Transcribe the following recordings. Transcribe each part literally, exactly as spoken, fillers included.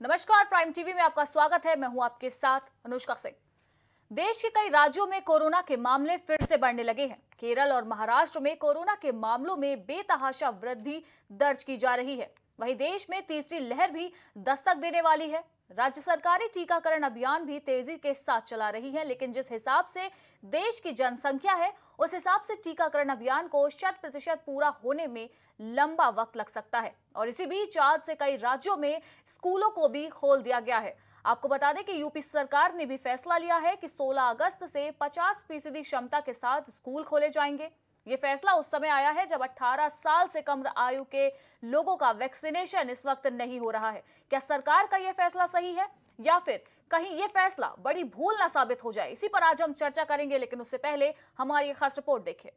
नमस्कार, prime TV में आपका स्वागत है। मैं हूं आपके साथ अनुष्का सिंह। देश के कई राज्यों में कोरोना के मामले फिर से बढ़ने लगे हैं। केरल और महाराष्ट्र में कोरोना के मामलों में बेतहाशा वृद्धि दर्ज की जा रही है। वहीं देश में तीसरी लहर भी दस्तक देने वाली है। राज्य सरकारें टीकाकरण अभियान भी तेजी के साथ चला रही है, लेकिन जिस हिसाब से देश की जनसंख्या है उस हिसाब से टीकाकरण अभियान को शत प्रतिशत पूरा होने में लंबा वक्त लग सकता है। और इसी बीच आज से कई राज्यों में स्कूलों को भी खोल दिया गया है। आपको बता दें कि यूपी सरकार ने भी फैसला लिया है कि सोलह अगस्त से पचास फीसदी क्षमता के साथ स्कूल खोले जाएंगे। ये फैसला उस समय आया है जब अठारह साल से कम आयु के लोगों का वैक्सीनेशन इस वक्त नहीं हो रहा है। क्या सरकार का यह फैसला सही है या फिर कहीं ये फैसला बड़ी भूल ना साबित हो जाए? इसी पर आज हम चर्चा करेंगे, लेकिन उससे पहले हमारी एक खास रिपोर्ट देखें।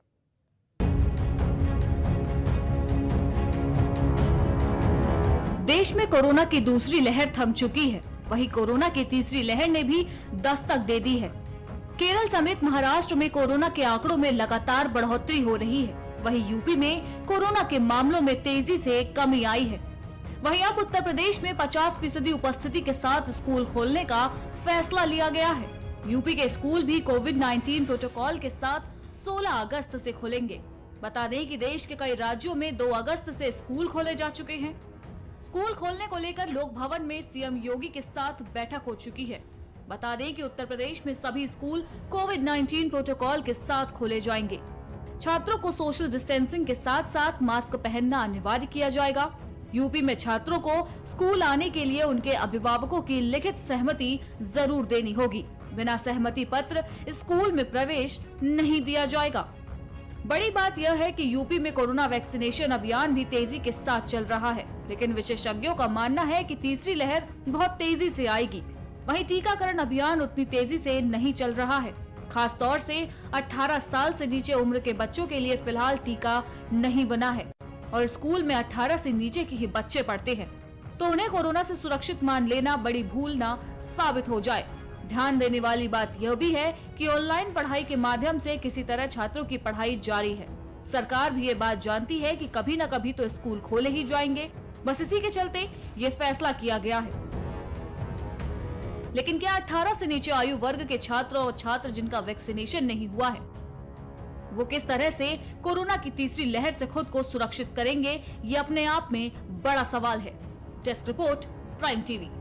देश में कोरोना की दूसरी लहर थम चुकी है, वहीं कोरोना की तीसरी लहर ने भी दस्तक दे दी है। केरल समेत महाराष्ट्र में कोरोना के आंकड़ों में लगातार बढ़ोतरी हो रही है। वहीं यूपी में कोरोना के मामलों में तेजी से कमी आई है। वहीं अब उत्तर प्रदेश में पचास फीसदी उपस्थिति के साथ स्कूल खोलने का फैसला लिया गया है। यूपी के स्कूल भी कोविड नाइन्टीन प्रोटोकॉल के साथ सोलह अगस्त से खुलेंगे। बता दें कि देश के कई राज्यों में दो अगस्त से स्कूल खोले जा चुके हैं। स्कूल खोलने को लेकर लोक भवन में सीएम योगी के साथ बैठक हो चुकी है। बता दें कि उत्तर प्रदेश में सभी स्कूल कोविड नाइन्टीन प्रोटोकॉल के साथ खोले जाएंगे। छात्रों को सोशल डिस्टेंसिंग के साथ साथ मास्क पहनना अनिवार्य किया जाएगा। यूपी में छात्रों को स्कूल आने के लिए उनके अभिभावकों की लिखित सहमति जरूर देनी होगी। बिना सहमति पत्र स्कूल में प्रवेश नहीं दिया जाएगा। बड़ी बात यह है कि यूपी में कोरोना वैक्सीनेशन अभियान भी तेजी के साथ चल रहा है, लेकिन विशेषज्ञों का मानना है कि तीसरी लहर बहुत तेजी से आएगी। वहीं टीकाकरण अभियान उतनी तेजी से नहीं चल रहा है। खास तौर से अठारह साल से नीचे उम्र के बच्चों के लिए फिलहाल टीका नहीं बना है और स्कूल में अठारह से नीचे के ही बच्चे पढ़ते हैं, तो उन्हें कोरोना से सुरक्षित मान लेना बड़ी भूल ना साबित हो जाए। ध्यान देने वाली बात यह भी है कि ऑनलाइन पढ़ाई के माध्यम से किसी तरह छात्रों की पढ़ाई जारी है। सरकार भी ये बात जानती है कि कभी न कभी तो स्कूल खोले ही जाएंगे। बस इसी के चलते ये फैसला किया गया है। लेकिन क्या अठारह से नीचे आयु वर्ग के छात्र और छात्र जिनका वैक्सीनेशन नहीं हुआ है, वो किस तरह से कोरोना की तीसरी लहर से खुद को सुरक्षित करेंगे, ये अपने आप में बड़ा सवाल है। Desk report, prime TV.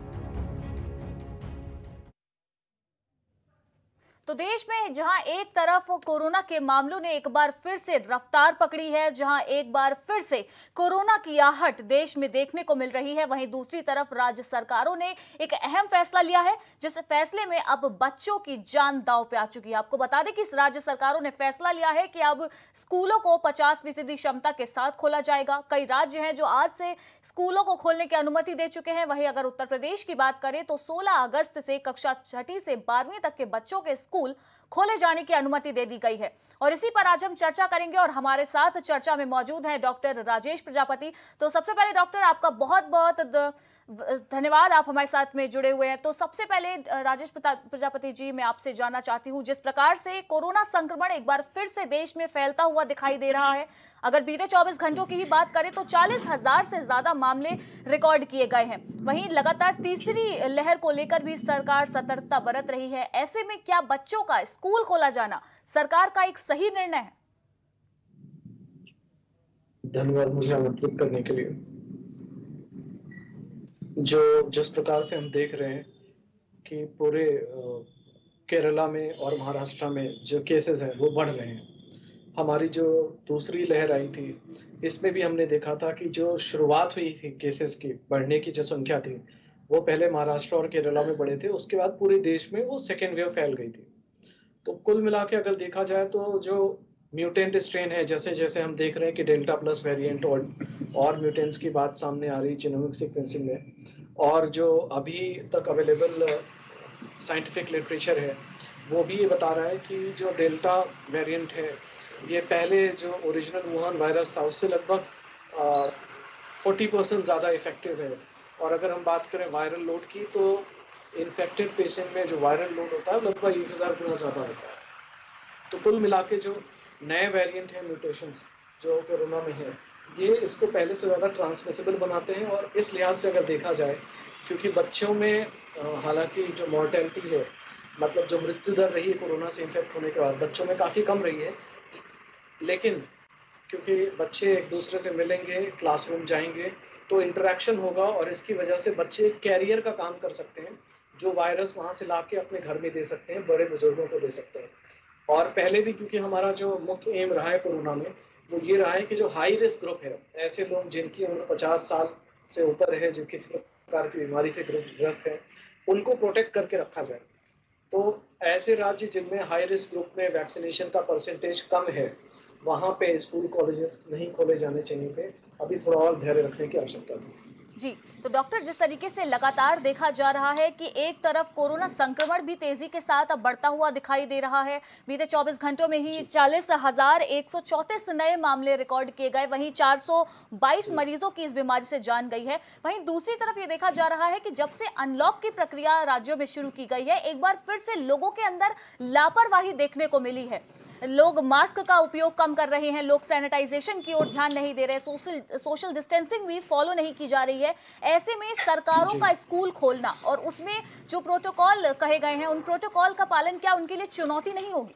तो देश में जहां एक तरफ कोरोना के मामलों ने एक बार फिर से रफ्तार पकड़ी है, जहां एक बार फिर से कोरोना की आहट देश में देखने को मिल रही है, वहीं दूसरी तरफ राज्य सरकारों ने एक अहम फैसला लिया है, जिस फैसले में अब बच्चों की जान दांव पे आ चुकी है। आपको बता दें कि राज्य सरकारों ने फैसला लिया है कि अब स्कूलों को पचास फीसदी क्षमता के साथ खोला जाएगा। कई राज्य हैं जो आज से स्कूलों को खोलने की अनुमति दे चुके हैं। वहीं अगर उत्तर प्रदेश की बात करें तो सोलह अगस्त से कक्षा छठी से बारहवीं तक के बच्चों के स्कूल खोले जाने की अनुमति दे दी गई है। और इसी पर आज हम चर्चा करेंगे और हमारे साथ चर्चा में मौजूद हैं डॉक्टर राजेश प्रजापति। तो सबसे पहले डॉक्टर, आपका बहुत बहुत धन्यवाद, आप हमारे साथ में जुड़े हुए हैं। तो सबसे पहले राजेश प्रजापति जी, मैं आपसे जानना चाहती हूं, जिस प्रकार से कोरोना संक्रमण एक बार फिर से देश में फैलता हुआ दिखाई दे रहा है, अगर बीते चौबीस घंटों की ही बात करें तो चालीस हजार से ज्यादा मामले रिकॉर्ड किए गए हैं। वहीं लगातार तीसरी लहर को लेकर भी सरकार सतर्कता बरत रही है। ऐसे में क्या बच्चों का स्कूल खोला जाना सरकार का एक सही निर्णय है? धन्यवाद मुझे आमंत्रित करने के लिए। जो जिस प्रकार से हम देख रहे हैं कि पूरे केरला में और महाराष्ट्र में जो केसेस हैं वो बढ़ रहे हैं। हमारी जो दूसरी लहर आई थी इसमें भी हमने देखा था कि जो शुरुआत हुई थी केसेस की बढ़ने की जो संख्या थी वो पहले महाराष्ट्र और केरला में बढ़े थे, उसके बाद पूरे देश में वो सेकेंड वेव फैल गई थी। तो कुल मिला के अगर देखा जाए तो जो म्यूटेंट स्ट्रेन है, जैसे जैसे हम देख रहे हैं कि डेल्टा प्लस वेरिएंट और और म्यूटेंट्स की बात सामने आ रही जीनोमिक सीक्वेंसिंग में, और जो अभी तक अवेलेबल साइंटिफिक लिटरेचर है वो भी ये बता रहा है कि जो डेल्टा वेरिएंट है ये पहले जो ओरिजिनल वुहान वायरस था उससे लगभग चालीस परसेंट ज़्यादा इफेक्टिव है। और अगर हम बात करें वायरल लोड की तो इन्फेक्टेड पेशेंट में जो वायरल लोड होता है लगभग एक हज़ार गुना ज़्यादा होता है। तो कुल मिला के जो नए वेरिएंट हैं, म्यूटेशंस जो कोरोना में है, ये इसको पहले से ज़्यादा ट्रांसमिसिबल बनाते हैं। और इस लिहाज से अगर देखा जाए क्योंकि बच्चों में अ, हालाँकि जो मॉर्टेलिटी है, मतलब जो मृत्यु दर रही है कोरोना से इन्फेक्ट होने के बाद, बच्चों में काफ़ी कम रही है। लेकिन क्योंकि बच्चे एक-दूसरे से मिलेंगे, क्लासरूम जाएँगे, तो इंटरैक्शन होगा और इसकी वजह से बच्चे कैरियर का काम कर सकते हैं, जो वायरस वहाँ से लाके अपने घर में दे सकते हैं, बड़े-बुजुर्गों को दे सकते हैं। और पहले भी क्योंकि हमारा जो मुख्य एम रहा है कोरोना में, वो ये रहा है कि जो हाई रिस्क ग्रुप है, ऐसे लोग जिनकी उम्र पचास साल से ऊपर है, जो किसी प्रकार की बीमारी से ग्र ग्रस्त हैं, उनको प्रोटेक्ट करके रखा जाए। तो ऐसे राज्य जिनमें हाई रिस्क ग्रुप में वैक्सीनेशन का परसेंटेज कम है, वहाँ पे स्कूल कॉलेजेस नहीं खोले जाने चाहिए थे। अभी थोड़ा और धैर्य रखने की आवश्यकता थी। जी, तो डॉक्टर, जिस तरीके से लगातार देखा जा रहा है कि एक तरफ कोरोना संक्रमण भी तेजी के साथ अब बढ़ता हुआ दिखाई दे रहा है। बीते चौबीस घंटों में ही चालीस हजार एक सौ चौंतीस नए मामले रिकॉर्ड किए गए, वहीं चार सौ बाईस मरीजों की इस बीमारी से जान गई है। वहीं दूसरी तरफ ये देखा जा रहा है कि जब से अनलॉक की प्रक्रिया राज्यों में शुरू की गई है, एक बार फिर से लोगों के अंदर लापरवाही देखने को मिली है। लोग मास्क का उपयोग कम कर रहे हैं, लोग सैनिटाइजेशन की ओर ध्यान नहीं दे रहे, सोशल सोशल डिस्टेंसिंग भी फॉलो नहीं की जा रही है। ऐसे में सरकारों का स्कूल खोलना और उसमें जो प्रोटोकॉल कहे गए हैं, उन प्रोटोकॉल का पालन क्या उनके लिए चुनौती नहीं होगी?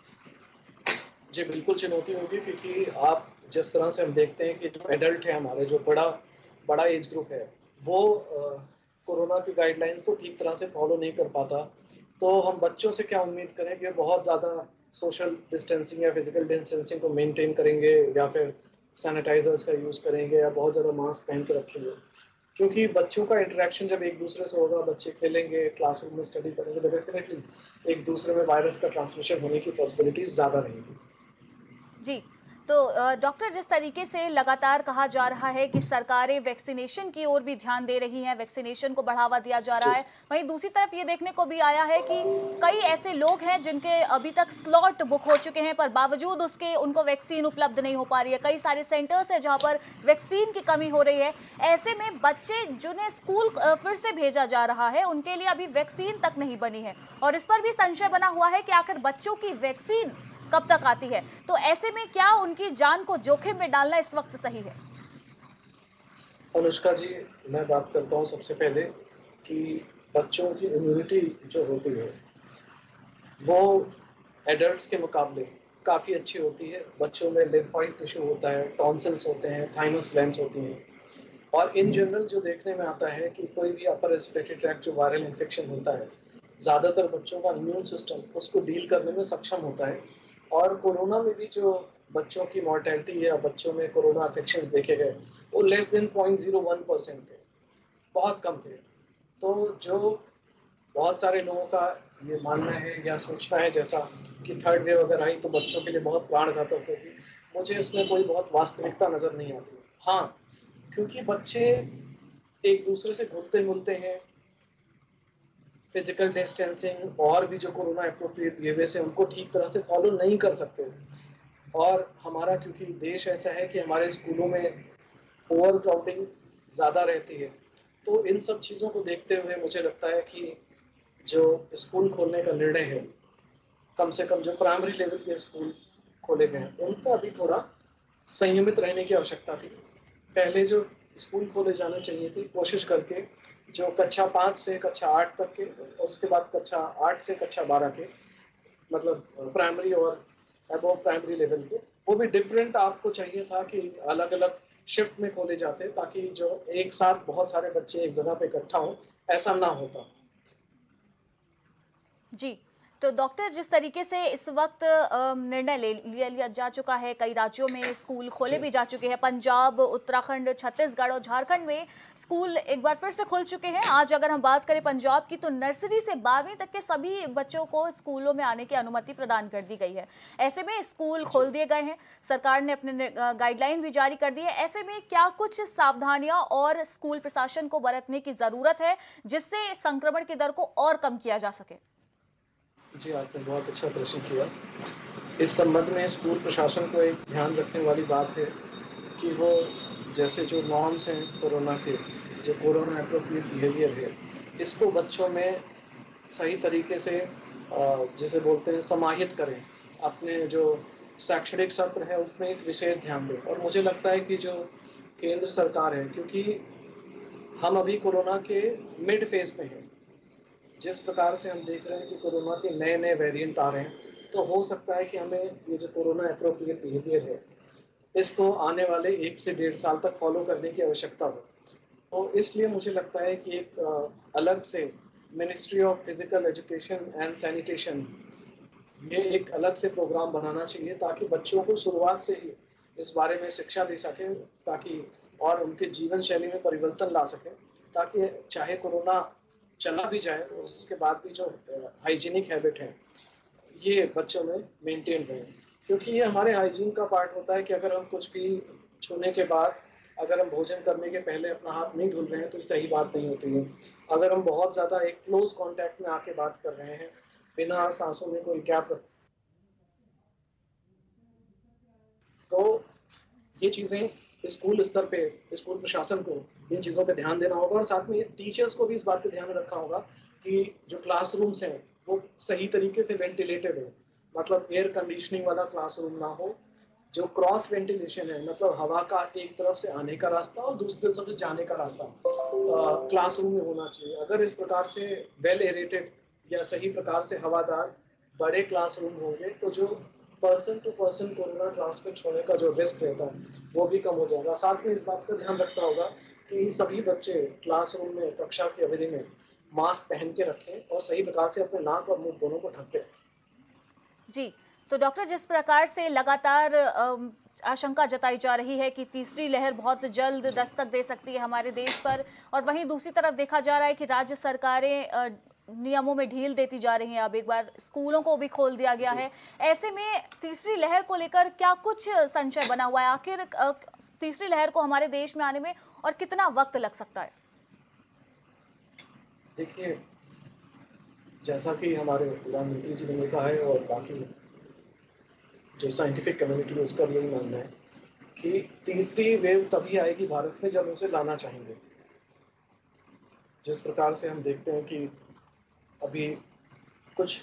जी, बिल्कुल चुनौती होगी, क्योंकि आप जिस तरह से हम देखते हैं कि जो एडल्ट है हमारे, जो बड़ा बड़ा एज ग्रुप है, वो अ, कोरोना की गाइडलाइंस को ठीक तरह से फॉलो नहीं कर पाता। तो हम बच्चों से क्या उम्मीद करें कि बहुत ज़्यादा सोशल डिस्टेंसिंग या फिजिकल डिस्टेंसिंग को मेंटेन करेंगे, या फिर सैनिटाइजर्स का यूज़ करेंगे, या बहुत ज़्यादा मास्क पहन के रखेंगे। क्योंकि बच्चों का इंटरेक्शन जब एक दूसरे से होगा, बच्चे खेलेंगे, क्लासरूम में स्टडी करेंगे, तो डेफिनेटली एक दूसरे में वायरस का ट्रांसमिशन होने की पॉसिबिलिटीज ज़्यादा रहेंगी। जी, तो डॉक्टर, जिस तरीके से लगातार कहा जा रहा है कि सरकारें वैक्सीनेशन की ओर भी ध्यान दे रही हैं, वैक्सीनेशन को बढ़ावा दिया जा रहा है, वहीं दूसरी तरफ ये देखने को भी आया है कि कई ऐसे लोग हैं जिनके अभी तक स्लॉट बुक हो चुके हैं, पर बावजूद उसके उनको वैक्सीन उपलब्ध नहीं हो पा रही है। कई सारे सेंटर्स हैं जहां पर वैक्सीन की कमी हो रही है। ऐसे में बच्चे जिन्हें स्कूल फिर से भेजा जा रहा है, उनके लिए अभी वैक्सीन तक नहीं बनी है, और इस पर भी संशय बना हुआ है कि आखिर बच्चों की वैक्सीन कब तक आती है। तो ऐसे में क्या उनकी जान को जोखिम में डालना इस वक्त सही है? अनुष्का जी, मैं बात करता हूँ सबसे पहले कि बच्चों की इम्यूनिटी जो होती है, वो एडल्ट्स के मुकाबले काफ़ी अच्छी होती है। बच्चों में लिम्फोइड टिश्यू होता है, टॉन्सिल्स होते हैं, थाइमस ग्लैंड्स होती हैं, और इन जनरल जो देखने में आता है कि कोई भी अपर रेस्पिरेटरी ट्रैक्ट जो वायरल इन्फेक्शन होता है, ज़्यादातर बच्चों का इम्यून सिस्टम उसको डील करने में सक्षम होता है। और कोरोना में भी जो बच्चों की मॉर्टेलिटी या बच्चों में कोरोना इन्फेक्शंस देखे गए, वो less than point zero one percent थे, बहुत कम थे। तो जो बहुत सारे लोगों का ये मानना है या सोचना है जैसा कि थर्ड वेव अगर आई तो बच्चों के लिए बहुत प्राणघातक होगी, मुझे इसमें कोई बहुत वास्तविकता नज़र नहीं आती। हाँ, क्योंकि बच्चे एक दूसरे से घुलते मिलते हैं, फिजिकल डिस्टेंसिंग और भी जो कोरोना एप्रोप्रिएट बिहेवियर है उनको ठीक तरह से फॉलो नहीं कर सकते। और हमारा क्योंकि देश ऐसा है कि हमारे स्कूलों में ओवर क्राउडिंग ज़्यादा रहती है, तो इन सब चीज़ों को देखते हुए मुझे लगता है कि जो स्कूल खोलने का निर्णय है, कम से कम जो प्राइमरी लेवल के स्कूल खोले गए हैं, उनका अभी थोड़ा संयमित रहने की आवश्यकता थी। पहले जो स्कूल खोले जाने चाहिए थे, कोशिश करके जो कक्षा पाँच से कक्षा आठ तक के, उसके बाद कक्षा आठ से कक्षा बारह के, मतलब प्राइमरी और अबव प्राइमरी लेवल के, वो भी डिफरेंट आपको चाहिए था कि अलग अलग शिफ्ट में खोले जाते, ताकि जो एक साथ बहुत सारे बच्चे एक जगह पे इकट्ठा हों, ऐसा ना होता। जी, तो डॉक्टर, जिस तरीके से इस वक्त निर्णय ले लिया, लिया जा चुका है, कई राज्यों में स्कूल खोले भी जा चुके हैं, पंजाब, उत्तराखंड, छत्तीसगढ़ और झारखंड में स्कूल एक बार फिर से खुल चुके हैं। आज अगर हम बात करें पंजाब की, तो नर्सरी से बारहवीं तक के सभी बच्चों को स्कूलों में आने की अनुमति प्रदान कर दी गई है। ऐसे में स्कूल खोल दिए गए हैं, सरकार ने अपने गाइडलाइन भी जारी कर दी है। ऐसे में क्या कुछ सावधानियां और स्कूल प्रशासन को बरतने की जरूरत है जिससे संक्रमण की दर को और कम किया जा सके? जी, आपने बहुत अच्छा प्रश्न किया। इस संबंध में स्कूल प्रशासन को एक ध्यान रखने वाली बात है कि वो जैसे जो नॉर्म्स हैं कोरोना के, जो कोरोना एप्रोप्रिएट बिहेवियर है, इसको बच्चों में सही तरीके से जिसे बोलते हैं समाहित करें। अपने जो शैक्षणिक सत्र है उसमें एक विशेष ध्यान दें। और मुझे लगता है कि जो केंद्र सरकार है, क्योंकि हम अभी कोरोना के मिड फेज में हैं। जिस प्रकार से हम देख रहे हैं कि कोरोना के नए नए वेरिएंट आ रहे हैं, तो हो सकता है कि हमें ये जो कोरोना एप्रोप्रिएट बिहेवियर है, इसको आने वाले एक से डेढ़ साल तक फॉलो करने की आवश्यकता हो। तो इसलिए मुझे लगता है कि एक अ, अलग से ministry of physical education and sanitation, ये एक अलग से प्रोग्राम बनाना चाहिए ताकि बच्चों को शुरुआत से ही इस बारे में शिक्षा दे सके, ताकि और उनके जीवन शैली में परिवर्तन ला सके, ताकि चाहे कोरोना चला भी जाए उसके बाद भी जो हाइजीनिक हैबिट है ये बच्चों में मेंटेन रहे। क्योंकि ये हमारे हाइजीन का पार्ट होता है कि अगर हम कुछ भी छूने के बाद, अगर हम भोजन करने के पहले अपना हाथ नहीं धुल रहे हैं तो सही बात नहीं होती है। अगर हम बहुत ज़्यादा एक क्लोज कांटेक्ट में आके बात कर रहे हैं, बिना सांसों में कोई गैप, तो ये चीज़ें स्कूल स्तर पे स्कूल प्रशासन को इन चीज़ों पे ध्यान देना होगा, और साथ में टीचर्स को भी इस बात पे ध्यान रखना होगा कि जो क्लासरूम्स हैं वो सही तरीके से वेंटिलेटेड हो, मतलब एयर कंडीशनिंग वाला क्लासरूम ना हो। जो क्रॉस वेंटिलेशन है, मतलब हवा का एक तरफ से आने का रास्ता और दूसरी तरफ से जाने का रास्ता क्लासरूम में होना चाहिए। अगर इस प्रकार से वेल एरेटेड या सही प्रकार से हवादार बड़े क्लासरूम होंगे तो जो person to person corona transmit होने का जो रिस्क रहता है वो भी कम हो जाएगा। साथ में इस बात का ध्यान रखना होगा कि सभी बच्चे क्लासरूम में कक्षा की अवधि में मास्क पहन के रखें और सही प्रकार से अपने नाक और मुंह दोनों को ढक के रखें। जी, तो डॉक्टर, जिस प्रकार से लगातार अम, आशंका जताई जा रही है कि तीसरी लहर बहुत जल्द दस्तक दे सकती है हमारे देश पर, और वहीं दूसरी तरफ देखा जा रहा है कि राज्य सरकारें अ, नियमों में ढील देती जा रही हैं। अब एक बार स्कूलों को भी खोल दिया गया है। ऐसे में तीसरी लहर को लेकर क्या कुछ संशय बना हुआ है? आखिर अ, तीसरी लहर को हमारे देश में आने में और कितना वक्त लग सकता है? देखिए, जैसा कि हमारे प्रधानमंत्री जी ने कहा है और बाकी जो साइंटिफिक कम्युनिटी है उसका भी यही मानना है कि तीसरी वेव तभी आएगी भारत में जब उसे लाना चाहेंगे। जिस प्रकार से हम देखते हैं कि अभी कुछ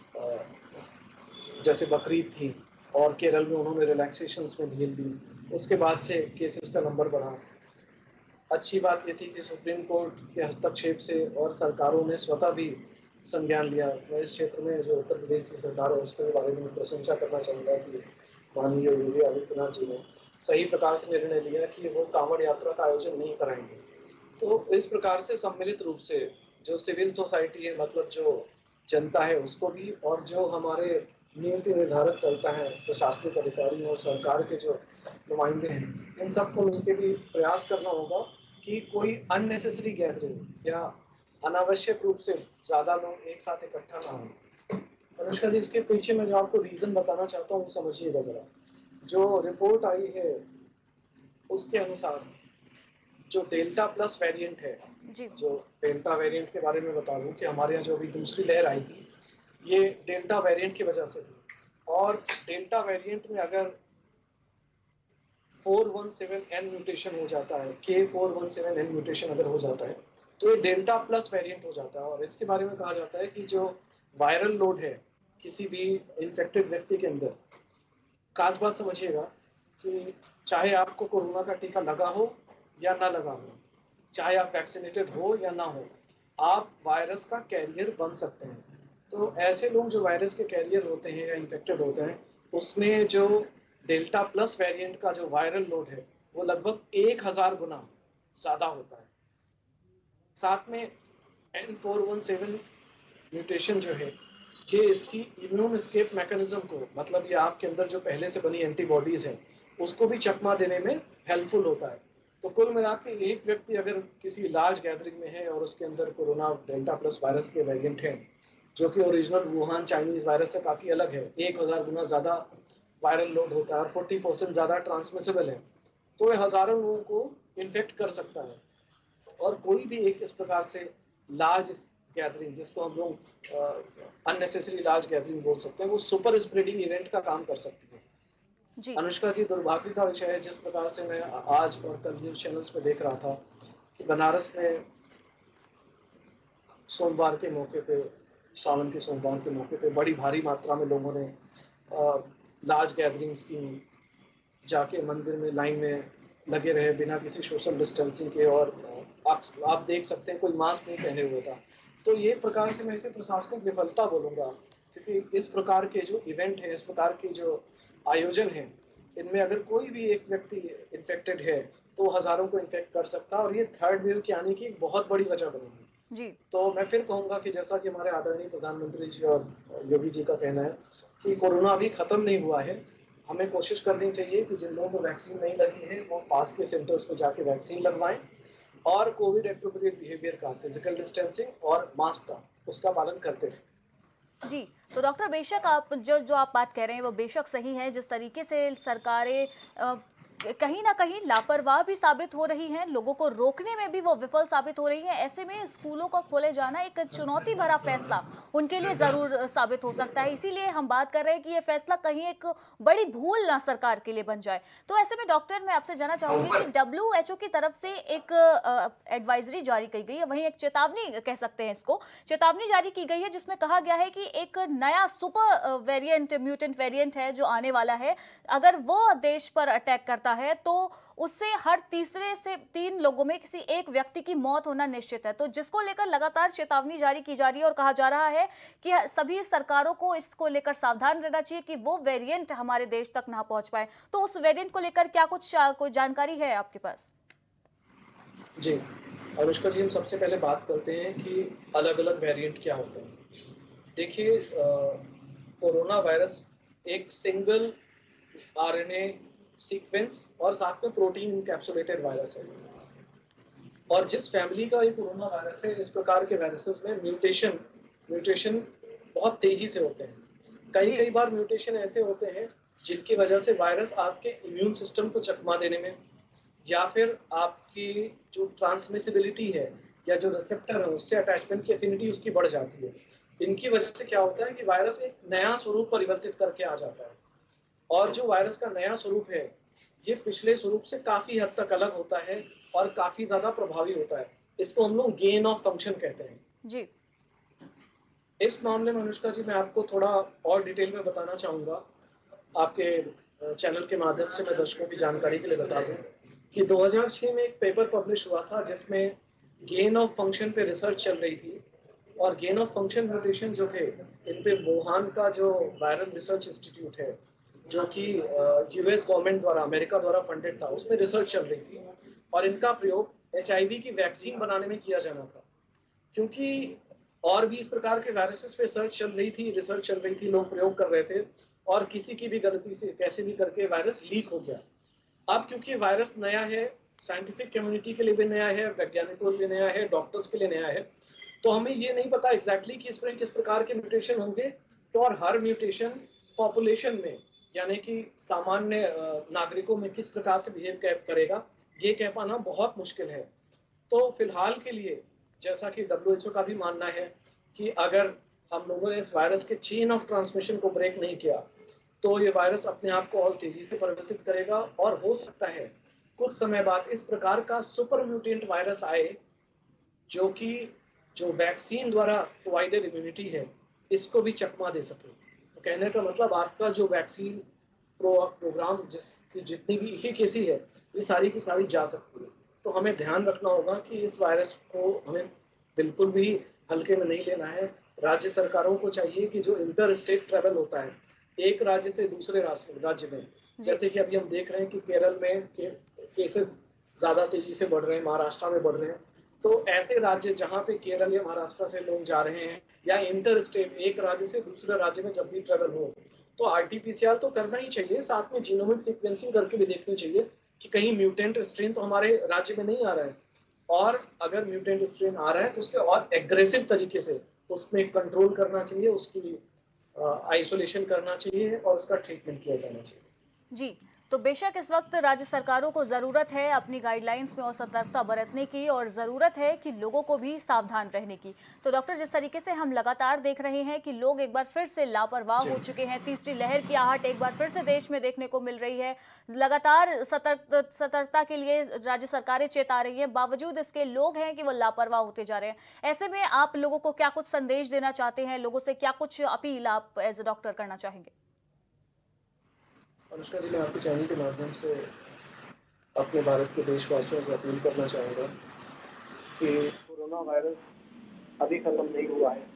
जैसे बकरीद थी और केरल में उन्होंने रिलैक्सेशंस में ढील दी, उसके बाद से केसेस का नंबर बढ़ा। अच्छी बात ये थी कि सुप्रीम कोर्ट के हस्तक्षेप से और सरकारों ने स्वतः भी संज्ञान लिया। मैं इस क्षेत्र में जो उत्तर प्रदेश की सरकार है उसके बारे में प्रशंसा करना चाहूँगा कि माननीय योगी आदित्यनाथ जी ने सही प्रकार से निर्णय लिया कि वो कांवड़ यात्रा का आयोजन नहीं कराएंगे। तो इस प्रकार से सम्मिलित रूप से जो सिविल सोसाइटी है, मतलब जो जनता है उसको भी, और जो हमारे नीति निर्धारक करता है प्रशासनिक अधिकारी और सरकार के जो नुमाइंदे हैं, इन सबको मिलकर भी प्रयास करना होगा कि कोई अननेसेसरी गैदरिंग या अनावश्यक रूप से ज्यादा लोग एक साथ इकट्ठा ना हो। अनुष्का जी, इसके पीछे मैं जो आपको रीजन बताना चाहता हूँ समझिएगा जरा। जो रिपोर्ट आई है उसके अनुसार जो डेल्टा प्लस वेरिएंट है, जी। जो डेल्टा वेरिएंट के बारे में बता दूं कि हमारे यहाँ जो अभी दूसरी लहर आई थी ये डेल्टा वेरिएंट की वजह से थी। और डेल्टा वेरिएंट में अगर four one seven N mutation हो जाता है, के four one seven N mutation अगर हो जाता है तो ये डेल्टा प्लस वेरिएंट हो जाता है। और इसके बारे में कहा जाता है कि जो वायरल लोड है किसी भी इन्फेक्टेड व्यक्ति के अंदर, खास बात समझिएगा कि चाहे आपको कोरोना का टीका लगा हो या ना लगा हो, चाहे आप वैक्सीनेटेड हो या ना हो, आप वायरस का कैरियर बन सकते हैं। तो ऐसे लोग जो वायरस के कैरियर होते हैं या इन्फेक्टेड होते हैं, उसमें जो डेल्टा प्लस वेरिएंट का जो वायरल लोड है वो लगभग एक हजार गुना ज्यादा होता है। साथ में N four one seven mutation जो है ये इसकी इम्यून एस्केप मैकेनिज्म को, मतलब ये आपके अंदर जो पहले से बनी एंटीबॉडीज है उसको भी चकमा देने में हेल्पफुल होता है। तो कुल मिला के एक व्यक्ति अगर किसी लार्ज गैदरिंग में है और उसके अंदर कोरोना डेल्टा प्लस वायरस के वेरिएंट है जो कि ओरिजिनल वुहान चाइनीज वायरस से काफी अलग है, एक हजार गुना ज्यादा वायरल लोड होता है और फोर्टी परसेंट ज्यादा ट्रांसमिसिबल है, तो ये हजारों लोगों को इन्फेक्ट कर सकता है। और कोई भी एक इस प्रकार से लार्ज गैदरिंग, जिसको हम लोग अननेसेसरी लार्ज गैदरिंग बोल सकते हैं, वो सुपर स्प्रेडिंग इवेंट का काम कर सकती है। जी। अनुष्का जी, दुर्भाग्य का विषय है जिस प्रकार से मैं आज और कल न्यूज चैनल्स पे देख रहा था कि बनारस में सोमवार के मौके पे, सावन के सोमवार के मौके पे बड़ी भारी मात्रा में लोगों ने लार्ज गैदरिंग्स की, जाके मंदिर में लाइन में लगे रहे बिना किसी सोशल डिस्टेंसिंग के, और आप आप देख सकते हैं कोई मास्क नहीं पहने हुए था। तो ये प्रकार से मैं इसे प्रशासनिक विफलता बोलूँगा, क्योंकि इस प्रकार के जो इवेंट हैं, इस प्रकार के जो आयोजन हैं, इनमें अगर कोई भी एक व्यक्ति इन्फेक्टेड है, तो वो हज़ारों को इन्फेक्ट कर सकता है और ये थर्ड वेव के आने की एक बहुत बड़ी वजह बनेगी। जी। तो मैं फिर कहूँगा कि जैसा कि हमारे आदरणीय प्रधानमंत्री जी और योगी जी का कहना है कि कोरोना अभी खत्म नहीं हुआ है। हमें कोशिश करनी चाहिए कि जिन लोगों को वैक्सीन नहीं लगी है, वो पास के सेंटर्स पे जाके वैक्सीन लगवाएँ और कोविड एप्रोप्रिएट बिहेवियर का, फिजिकल डिस्टेंसिंग और मास्क का, उसका पालन करते रहें। जी, तो डॉक्टर बेशक आप जो जो आप बात कह रहे हैं वो बेशक सही है। जिस तरीके से सरकारें अ, कहीं न कहीं लापरवाह भी साबित हो रही हैं, लोगों को रोकने में भी वो विफल साबित हो रही हैं। ऐसे में स्कूलों का खोले जाना एक चुनौती भरा फैसला उनके लिए ज़रूर साबित हो सकता है। इसीलिए हम बात कर रहे हैं कि ये फैसला कहीं एक बड़ी भूल ना सरकार के लिए बन जाए। तो ऐसे में डॉक्टर मैं आपसे जानना चाहूँगी कि डब्ल्यू एच ओ की तरफ से एक अ, एडवाइजरी जारी की गई है, वहीं एक चेतावनी कह सकते हैं इसको, चेतावनी जारी की गई है जिसमें कहा गया है कि एक नया सुपर वेरिएंट, म्यूटेंट वेरिएंट है जो आने वाला है। अगर वो देश पर अटैक करता है तो उससे हर तीसरे से तीन लोगों में किसी एक व्यक्ति की मौत होना निश्चित है। तो जिसको लेकर लगातार चेतावनी जारी की जा रही है और कहा जा रहा है कि सभी सरकारों को इसको लेकर सावधान रहना चाहिए कि वो वेरिएंट हमारे देश तक ना पहुंच पाए। तो उस वेरिएंट को लेकर क्या कुछ कोई जानकारी है आपके पास? जी, अनुष्का जी, हम सबसे पहले बात करते हैं कि अलग-अलग वेरिएंट क्या होते हैं। देखिए, कोरोना वायरस एक सिंगल आरएनए सीक्वेंस और साथ में प्रोटीन इनकैप्सुलेटेड वायरस है। और जिस फैमिली का ये कोरोना वायरस है, इस प्रकार के वायरसेस में म्यूटेशन म्यूटेशन बहुत तेजी से होते हैं। कई कई बार म्यूटेशन ऐसे होते हैं जिनकी वजह से वायरस आपके इम्यून सिस्टम को चकमा देने में, या फिर आपकी जो ट्रांसमिसिबिलिटी है या जो रिसेप्टर है उससे अटैचमेंट की एफिनिटी उसकी बढ़ जाती है। इनकी वजह से क्या होता है कि वायरस एक नया स्वरूप परिवर्तित करके आ जाता है, और जो वायरस का नया स्वरूप है ये पिछले स्वरूप से काफी हद तक अलग होता है और काफी ज्यादा प्रभावी होता है। इसको हम लोग गेन ऑफ फंक्शन कहते हैं। जी। इस मामले में अनुष्का जी, मैं आपको थोड़ा और डिटेल में बताना चाहूंगा। आपके चैनल के माध्यम से मैं दर्शकों की जानकारी के लिए बता दूं कि दो हज़ार छह में एक पेपर पब्लिश हुआ था जिसमें गेन ऑफ फंक्शन पे रिसर्च चल रही थी, और गेन ऑफ फंक्शन म्यूटेशन जो थे, इन पे वुहान का जो वायरल रिसर्च इंस्टीट्यूट है, जो कि यूएस गवर्नमेंट द्वारा, अमेरिका द्वारा फंडेड था, उसमें रिसर्च चल रही थी और इनका प्रयोग एचआईवी की वैक्सीन बनाने में किया जाना था। क्योंकि और भी इस प्रकार के वायरसेस पे सर्च चल रही थी, रिसर्च चल रही थी, लोग प्रयोग कर रहे थे, और किसी की भी गलती से कैसे भी करके वायरस लीक हो गया। अब क्योंकि वायरस नया है, साइंटिफिक कम्युनिटी के लिए भी नया है, वैज्ञानिकों के लिए नया है, डॉक्टर्स के लिए नया है, तो हमें ये नहीं पता एग्जैक्टली कि इसमें किस प्रकार के म्यूटेशन होंगे। तो और हर म्यूटेशन पॉपुलेशन में, यानी कि सामान्य नागरिकों में किस प्रकार से बिहेव करेगा, ये कह पाना बहुत मुश्किल है। तो फिलहाल के लिए, जैसा कि डब्ल्यू एच ओ का भी मानना है कि अगर हम लोगों ने इस वायरस के चेन ऑफ ट्रांसमिशन को ब्रेक नहीं किया, तो ये वायरस अपने आप को और तेजी से परिवर्तित करेगा, और हो सकता है कुछ समय बाद इस प्रकार का सुपर म्यूटेंट वायरस आए जो कि जो वैक्सीन द्वारा प्रोवाइडेड इम्यूनिटी है इसको भी चकमा दे सके। तो कहने का मतलब आपका जो वैक्सीन प्रो प्रोग्राम जिसकी जितनी भी इफिकेसी है, ये सारी की सारी जा सकती है। तो हमें ध्यान रखना होगा कि इस वायरस को हमें बिल्कुल भी हल्के में नहीं लेना है। राज्य सरकारों को चाहिए कि जो इंटर स्टेट ट्रैवल होता है एक राज्य से दूसरे राज्य में, जैसे कि अभी हम देख रहे हैं कि केरल में के, केसेस ज्यादा तेजी से बढ़ रहे हैं, महाराष्ट्र में बढ़ रहे हैं, तो ऐसे राज्य जहाँ पे केरल या महाराष्ट्र से लोग जा रहे हैं, या इंटर स्टेट एक राज्य से दूसरे राज्य में जब भी ट्रैवल हो, तो आरटीपीसीआर तो करना ही चाहिए, साथ में जीनोमिक सीक्वेंसिंग करके भी देखनी चाहिए कि कहीं म्यूटेंट स्ट्रेन तो हमारे राज्य में नहीं आ रहा है, और अगर म्यूटेंट स्ट्रेन आ रहा है तो उसके और एग्रेसिव तरीके से उसमें कंट्रोल करना चाहिए, उसकी आइसोलेशन करना चाहिए और उसका ट्रीटमेंट किया जाना चाहिए। जी, तो बेशक इस वक्त राज्य सरकारों को ज़रूरत है अपनी गाइडलाइंस में और सतर्कता बरतने की, और ज़रूरत है कि लोगों को भी सावधान रहने की। तो डॉक्टर, जिस तरीके से हम लगातार देख रहे हैं कि लोग एक बार फिर से लापरवाह हो चुके हैं, तीसरी लहर की आहट एक बार फिर से देश में देखने को मिल रही है, लगातार सतर्क सतर्कता के लिए राज्य सरकारें चेता रही हैं, बावजूद इसके लोग हैं कि वो लापरवाह होते जा रहे हैं। ऐसे में आप लोगों को क्या कुछ संदेश देना चाहते हैं, लोगों से क्या कुछ अपील आप एज ए डॉक्टर करना चाहेंगे? अनुष्का जी, मैं आपके चैनल के माध्यम से अपने भारत के देशवासियों से अपील करना चाहूँगा कि कोरोना वायरस अभी खत्म नहीं हुआ है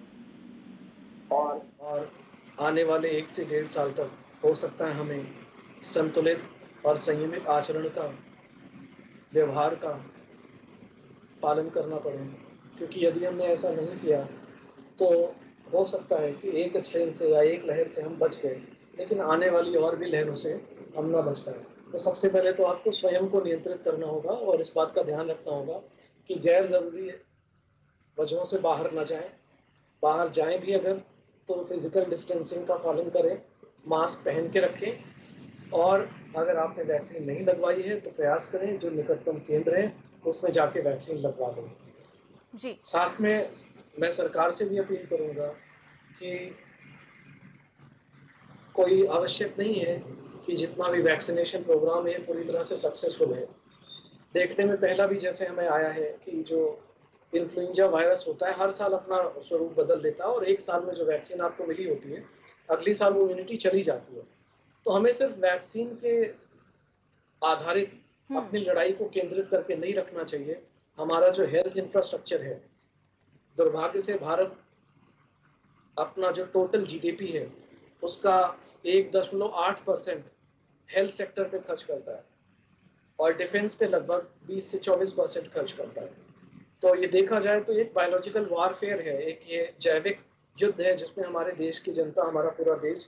और और आने वाले एक से डेढ़ साल तक हो सकता है हमें संतुलित और संयमित आचरण का, व्यवहार का पालन करना पड़े, क्योंकि यदि हमने ऐसा नहीं किया तो हो सकता है कि एक स्ट्रेन से या एक लहर से हम बच गए, लेकिन आने वाली और भी लहरों से हम ना बच पाए। तो सबसे पहले तो आपको स्वयं को नियंत्रित करना होगा और इस बात का ध्यान रखना होगा कि गैर ज़रूरी वजहों से बाहर ना जाएं। बाहर जाएं भी अगर तो फिजिकल डिस्टेंसिंग का पालन करें, मास्क पहन के रखें और अगर आपने वैक्सीन नहीं लगवाई है तो प्रयास करें जो निकटतम केंद्र है उसमें जाके वैक्सीन लगवा लो। जी। साथ में मैं सरकार से भी अपील करूंगा कि कोई आवश्यक नहीं है कि जितना भी वैक्सीनेशन प्रोग्राम है पूरी तरह से सक्सेसफुल है। देखने में पहला भी जैसे हमें आया है कि जो इन्फ्लुएंजा वायरस होता है हर साल अपना स्वरूप बदल लेता है और एक साल में जो वैक्सीन आपको मिली होती है अगली साल वो इम्यूनिटी चली जाती है। तो हमें सिर्फ वैक्सीन के आधारित अपनी लड़ाई को केंद्रित करके नहीं रखना चाहिए। हमारा जो हेल्थ इंफ्रास्ट्रक्चर है, दुर्भाग्य से भारत अपना जो टोटल जीडीपी है उसका एक दशमलव आठ परसेंट हेल्थ सेक्टर पे खर्च करता है और डिफेंस पे लगभग बीस से चौबीस परसेंट खर्च करता है। तो ये देखा जाए तो एक बायोलॉजिकल वारफेयर है, एक ये जैविक युद्ध है जिसमें हमारे देश की जनता, हमारा पूरा देश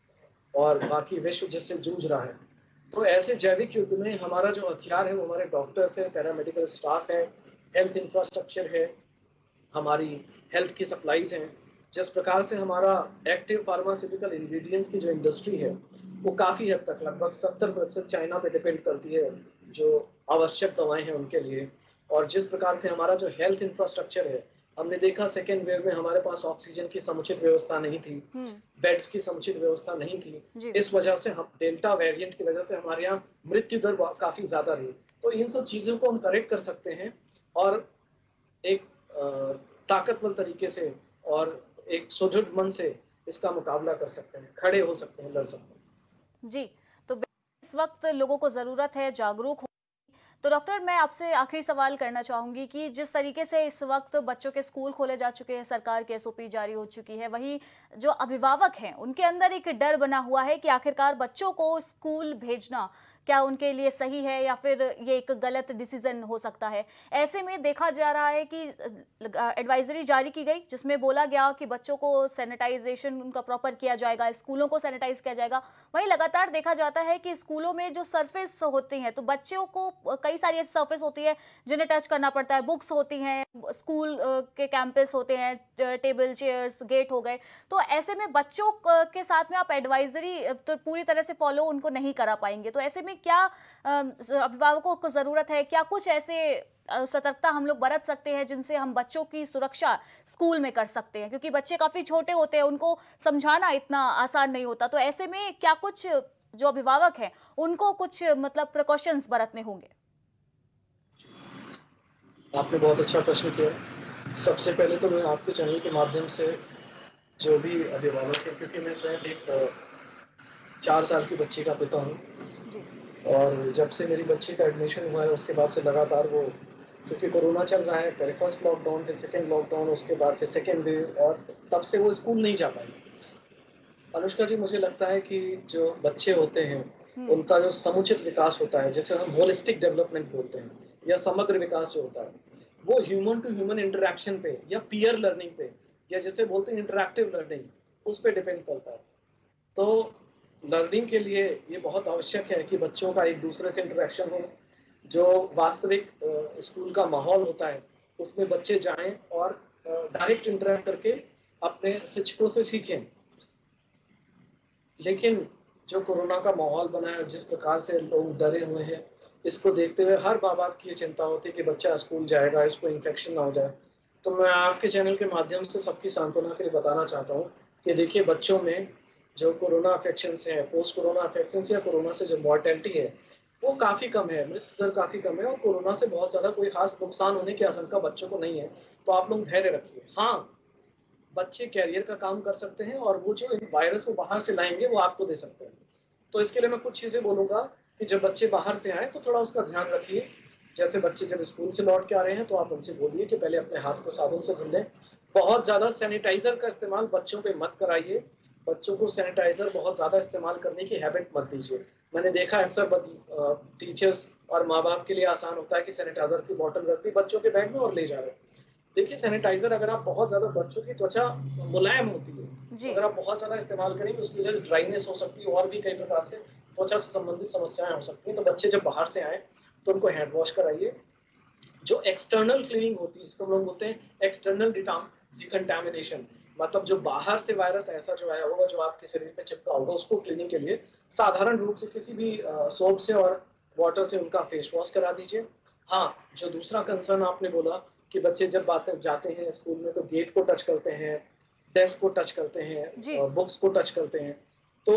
और बाकी विश्व जिससे जूझ रहा है। तो ऐसे जैविक युद्ध में हमारा जो हथियार है वो हमारे डॉक्टर्स है, पैरामेडिकल स्टाफ है, हेल्थ इंफ्रास्ट्रक्चर है, हमारी हेल्थ की सप्लाईज हैं। जिस प्रकार से हमारा एक्टिव फार्मास्यूटिकल इंग्रेडिएंट्स की जो इंडस्ट्री है वो काफ़ी हद तक लगभग सत्तर प्रतिशत चाइना पे डिपेंड करती है जो आवश्यक दवाएं हैं उनके लिए। और जिस प्रकार से हमारा जो हेल्थ इंफ्रास्ट्रक्चर है, हमने देखा सेकेंड वेव में हमारे पास ऑक्सीजन की समुचित व्यवस्था नहीं थी, बेड्स की समुचित व्यवस्था नहीं थी। इस वजह से हम डेल्टा वेरिएंट की वजह से हमारे यहाँ मृत्यु दर काफ़ी ज़्यादा रही। तो इन सब चीज़ों को हम करेक्ट कर सकते हैं और एक ताकतवर तरीके से और एक सुदृढ़ मन से इसका मुकाबला कर सकते हैं, खड़े हो सकते हैं, लड़ सकते हैं। जी, तो इस वक्त लोगों को जरूरत है जागरूक हो। तो डॉक्टर, मैं आपसे आखिरी सवाल करना चाहूंगी कि जिस तरीके से इस वक्त बच्चों के स्कूल खोले जा चुके हैं, सरकार की एसओपी जारी हो चुकी है, वहीं जो अभिभावक हैं उनके अंदर एक डर बना हुआ है कि आखिरकार बच्चों को स्कूल भेजना क्या उनके लिए सही है या फिर ये एक गलत डिसीजन हो सकता है। ऐसे में देखा जा रहा है कि एडवाइजरी जारी की गई जिसमें बोला गया कि बच्चों को सैनिटाइजेशन उनका प्रॉपर किया जाएगा, स्कूलों को सैनिटाइज किया जाएगा। वहीं लगातार देखा जाता है कि स्कूलों में जो सरफेस होती हैं तो बच्चों को कई सारी ऐसी सरफेस होती है जिन्हें टच करना पड़ता है, बुक्स होती हैं, स्कूल के कैंपस होते हैं, टेबल चेयर्स, गेट हो गए। तो ऐसे में बच्चों के साथ में आप एडवाइजरी तो पूरी तरह से फॉलो उनको नहीं करा पाएंगे। तो ऐसे में क्या अभिभावकों को जरूरत है, क्या कुछ ऐसे सतर्कता हम लोग बरत सकते हैं जिनसे हम बच्चों की सुरक्षा स्कूल में कर सकते हैं, क्योंकि बच्चे काफी छोटे होते हैं, उनको समझाना इतना आसान नहीं होता। तो ऐसे में क्या कुछ जो अभिभावक हैं उनको कुछ मतलब प्रिकॉशंस बरतने होंगे? आपने बहुत अच्छा प्रश्न किया। सबसे पहले तो मैं आपके चैनल के माध्यम से जो भी अभिभावक है, क्योंकि मैं स्वयं एक चार साल की बच्ची का पिता हूँ और जब से मेरी बच्ची का एडमिशन हुआ है उसके बाद से लगातार वो, क्योंकि कोरोना चल रहा है, पहले फर्स्ट लॉकडाउन, फिर सेकेंड लॉकडाउन, उसके बाद फिर सेकेंड वेव, और तब से वो स्कूल नहीं जा पाई। अनुष्का जी, मुझे लगता है कि जो बच्चे होते हैं उनका जो समुचित विकास होता है, जैसे हम होलिस्टिक डेवलपमेंट बोलते हैं, या समग्र विकास जो होता है, वो ह्यूमन टू ह्यूमन इंटरेक्शन पे या पीयर लर्निंग पे, या जैसे बोलते हैं इंटरैक्टिव लर्निंग, उस पर डिपेंड करता है। तो लर्निंग के लिए ये बहुत आवश्यक है कि बच्चों का एक दूसरे से इंटरेक्शन हो। जो वास्तविक स्कूल का माहौल होता है उसमें बच्चे जाएं और डायरेक्ट इंटरेक्ट करके अपने शिक्षकों से सीखें। लेकिन जो कोरोना का माहौल बना है, जिस प्रकार से लोग डरे हुए हैं, इसको देखते हुए हर माँ बाप की चिंता होती है कि बच्चा स्कूल जाएगा, इसको इन्फेक्शन ना हो जाए। तो मैं आपके चैनल के माध्यम से सबकी सांत्वना के लिए बताना चाहता हूँ कि देखिए, बच्चों में जो कोरोना अफेक्शंस है, पोस्ट कोरोना अफेक्शंस या कोरोना से जो मॉर्टेलिटी है वो काफ़ी कम है, मृत्यु दर काफ़ी कम है और कोरोना से बहुत ज़्यादा कोई खास नुकसान होने की आशंका बच्चों को नहीं है। तो आप लोग धैर्य रखिए। हाँ, बच्चे कैरियर का काम कर सकते हैं और वो जो वायरस को बाहर से लाएंगे वो आपको दे सकते हैं। तो इसके लिए मैं कुछ चीज़ें बोलूँगा कि जब बच्चे बाहर से आए तो थोड़ा उसका ध्यान रखिए। जैसे बच्चे जब स्कूल से लौट के आ रहे हैं तो आप उनसे बोलिए कि पहले अपने हाथ को साबुन से धुल लें। बहुत ज़्यादा सैनिटाइज़र का इस्तेमाल बच्चों पे मत कराइए। बच्चों को सैनिटाइज़र बहुत ज़्यादा इस्तेमाल करने की हैबिट मत दीजिए। मैंने देखा है अक्सर बच अ, टीचर्स और माँ-बाप के लिए आसान होता है कि सैनिटाइज़र की बॉटल रख दी बच्चों के बैग में और ले जा रहे हैं। देखिए सैनिटाइज़र अगर आप बहुत ज़्यादा बच्चों की त्वचा मुलायम होती है, तो जी। अगर आप बहुत ज़्यादा इस्तेमाल करेंगे उसकी वजह से ड्राइनेस हो सकती है और भी कई प्रकार से त्वचा से संबंधित समस्याएँ हो सकती हैं। तो बच्चे जब बाहर से आएँ, तो उनको हैंड वॉश कराइए। जो एक्सटर्नल क्लीनिंग होती है जिसको हम लोग बोलते हैं एक्सटर्नल डिटाम डिकंटामिनेशन, मतलब जो बाहर से वायरस ऐसा जो आया होगा जो आपके शरीर पे चिपका होगा उसको क्लीनिंग के लिए साधारण रूप से किसी भी सोप से और वाटर से उनका फेस वॉश करा दीजिए। हाँ, जो दूसरा कंसर्न आपने बोला कि बच्चे जब बातें जाते हैं स्कूल में तो गेट को टच करते हैं, डेस्क को टच करते जी। हैं, बुक्स को टच करते हैं। तो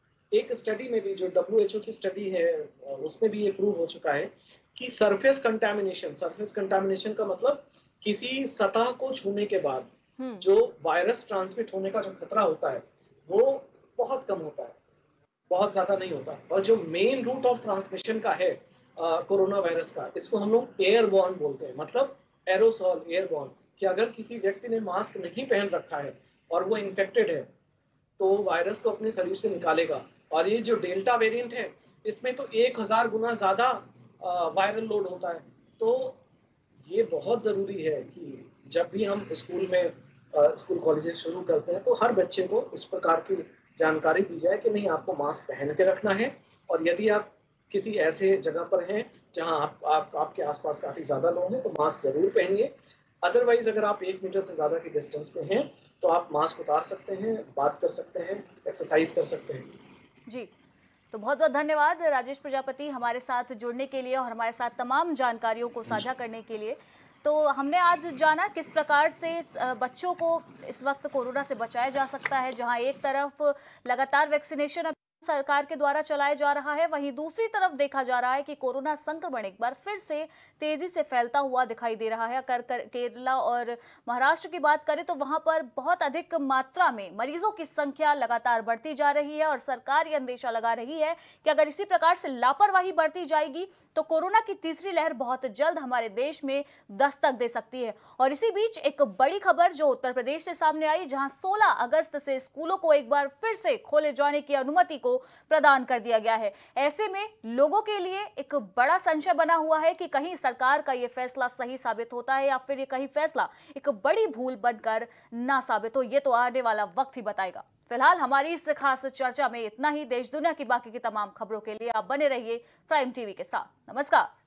एक स्टडी में भी जो डब्ल्यू एच ओ की स्टडी है अ, उसमें भी ये प्रूव हो चुका है कि सरफेस कंटामिनेशन सरफेस कंटामिनेशन का मतलब किसी सतह को छूने के बाद हम्म। जो वायरस ट्रांसमिट होने का जो खतरा होता है वो बहुत कम होता है, बहुत ज्यादा नहीं होता। और जो मेन रूट ऑफ ट्रांसमिशन का है अ, कोरोना वायरस का, इसको हम लोग एयरबॉर्न बोलते हैं, मतलब एरोसॉल एयरबॉर्न, कि अगर किसी व्यक्ति ने मास्क नहीं पहन रखा है और वो इन्फेक्टेड है तो वायरस को अपने शरीर से निकालेगा। और ये जो डेल्टा वेरिएंट है इसमें तो एक हज़ार गुना ज़्यादा अ, वायरल लोड होता है। तो ये बहुत ज़रूरी है कि जब भी हम स्कूल में अ, स्कूल कॉलेजेस शुरू करते हैं तो हर बच्चे को इस प्रकार की जानकारी दी जाए कि नहीं आपको मास्क पहन के रखना है। और यदि आप किसी ऐसे जगह पर हैं जहां आप, आप आपके आसपास काफ़ी ज़्यादा लोग हैं तो मास्क ज़रूर पहनिए। अदरवाइज अगर आप एक मीटर से ज़्यादा की डिस्टेंस पे हैं तो आप मास्क उतार सकते हैं, बात कर सकते हैं, एक्सरसाइज कर सकते हैं। जी। तो बहुत बहुत धन्यवाद राजेश प्रजापति हमारे साथ जुड़ने के लिए और हमारे साथ तमाम जानकारियों को साझा करने के लिए। तो हमने आज जाना किस प्रकार से इस, अ, बच्चों को इस वक्त कोरोना से बचाया जा सकता है, जहां एक तरफ लगातार वैक्सीनेशन सरकार के द्वारा चलाया जा रहा है, वहीं दूसरी तरफ देखा जा रहा है कि कोरोना संक्रमण एक बार फिर से तेजी से फैलता हुआ दिखाई दे रहा है। अगर केरला और महाराष्ट्र की बात करें तो वहां पर बहुत अधिक मात्रा में मरीजों की संख्या लगातार बढ़ती जा रही है और सरकार ये अंदेशा लगा रही है कि अगर इसी प्रकार से लापरवाही बढ़ती जाएगी तो कोरोना की तीसरी लहर बहुत जल्द हमारे देश में दस्तक दे सकती है। और इसी बीच एक बड़ी खबर जो उत्तर प्रदेश से सामने आई, जहां सोलह अगस्त से स्कूलों को एक बार फिर से खोले जाने की अनुमति को प्रदान कर दिया गया है। ऐसे में लोगों के लिए एक बड़ा संशय बना हुआ है कि कहीं सरकार का यह फैसला सही साबित होता है या फिर ये कहीं फैसला एक बड़ी भूल बनकर ना साबित हो। ये तो आने वाला वक्त ही बताएगा। फिलहाल हमारी इस खास चर्चा में इतना ही। देश दुनिया की बाकी की तमाम खबरों के लिए आप बने रहिए प्राइम टीवी के साथ। नमस्कार।